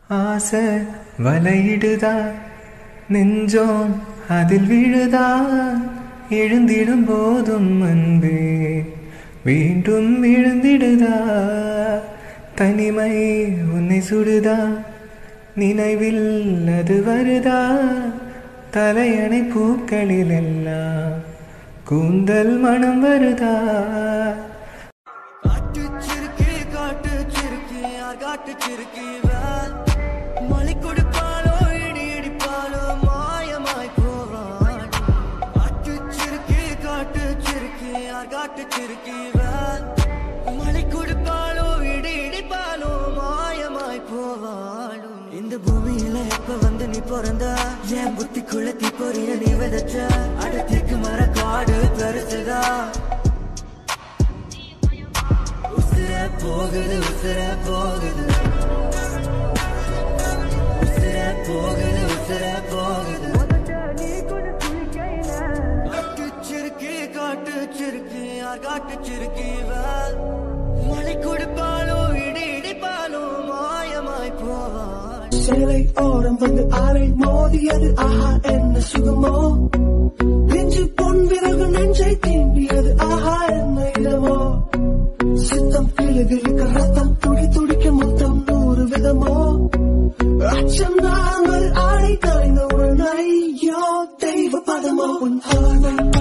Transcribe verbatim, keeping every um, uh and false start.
ஆசை வலையிடுதா நெஞ்சோம் அதில் விழுதா எழுந்திடும் போதும் அன்பே மீண்டும் விழுந்திடுதா தனிமை உன்னை சுடுதா நினைவில் அது வருதா தலையணை பூக்களில் எல்லாம் கூந்தல் மனம் வருதா மலை கொடுப்பாலோ இடி இடிப்பாலோ மாயமாய் போவான் காட்டு சிறுக்கி காட்டு சிறுக்கி யார் காட்டு சிறுக்கி மலை கொடுப்பாலோ இடி இடிப்பாலோ மாயமாய் போவாளும் இந்த பூமியில எப்ப வந்து நீ பிறந்த என் புத்திக்குள்ள தீப்பொறிய நீ விதைச்ச அடுத்திற்கு மர காடு பெருசுதா உசுர போகுது உசுர போகுது போகுது உசுர போகுது காட்டு சிறுக்கி காட்டு சிறுக்கி யார் காட்டு சிறுக்கி மலை கொடுப்பாலோ இடி இடிப்பாலோ மாயமாய் போவான் சேலை ஓரம் வந்து ஆரை மோதியது ஆஹா என்ன சுகமோ நெஞ்சு பொன் விறகு நெஞ்சை தீண்டியது ஆஹா என்ன இடமோ சித்தம் கிளுகிழுக்க ரத்தம் துடி துடிக்க மொத்தம் நூறு விதமோ அச்சம் நாங்கள் ஆடை காய்ந்த ஒரு நையோ தெய்வ பதமோ உன் பார்வை